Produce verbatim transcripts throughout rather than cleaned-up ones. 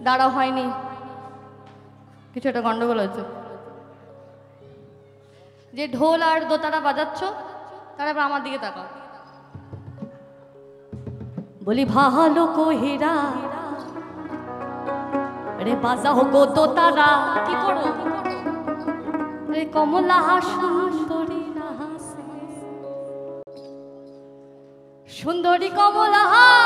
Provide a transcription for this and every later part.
দাঁড়াও হয়নি, কিছু একটা গন্ডগোল হচ্ছে। যে ঢোল আর দোতারা বাজাচ্ছ তারা এবার আমার দিকে তাকাও। বলি ভালো কহিরা রে বাজাও গো দোতারা, কি করো রে কমলা সুন্দরী না হাসে, সুন্দরী কমলা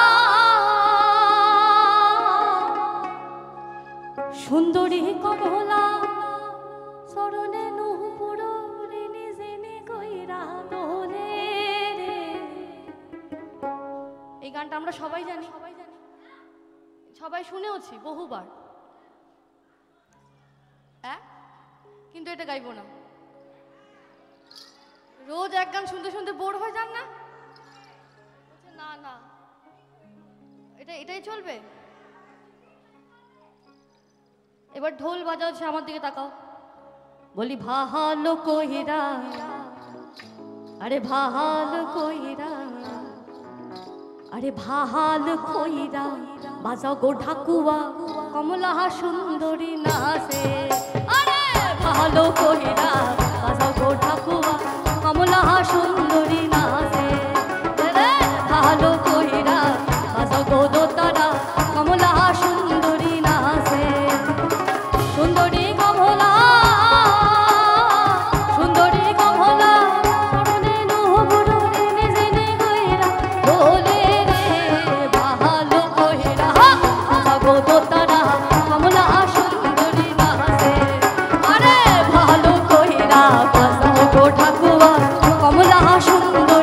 সুন্দরী কমলা সরণে নুপুর নিজে কইরা দোলে রে। এই গানটা আমরা সবাই জানি, সবাই জানি, সবাই শুনেওছি বহুবার, হ্যাঁ, কিন্তু এটা গাইবো না। রোজ এক গান শুনতে শুনতে বোর হয়ে যান না? না না, এটা এটাই চলবে। এবার ঢোল বাজাচ্ছে, আমার দিকে তাকাও। বলি ভালো কইরা, আরে ভালো কইরা, আরে ভালো কইরা বাজাও গো ঢাকুয়া কমলা সুন্দরী নাচে। আরে ভালো কইরা বাজাও গো ঢাকুয়া কমলা সুন্দরী নাচে। রে ভালো কইরা বাজাও গো দোতারা কমলা সুন্দরী নাচে। সুন্দরী কমলা সুন্দরী কমলা সরণে নুপুর নিজে কইরা দোলে রে। ভালো কইরা বাজাও গো দোতারা কমলা সুন্দরী নাচে। আরে ভালো কইরা বাজাও গো ঢাকুয়া কমলা সুন্দরী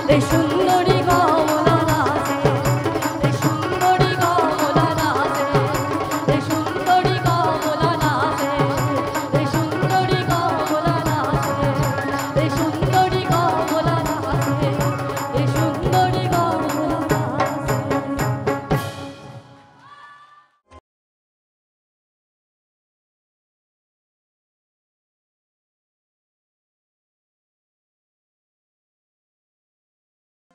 এই সুন্দর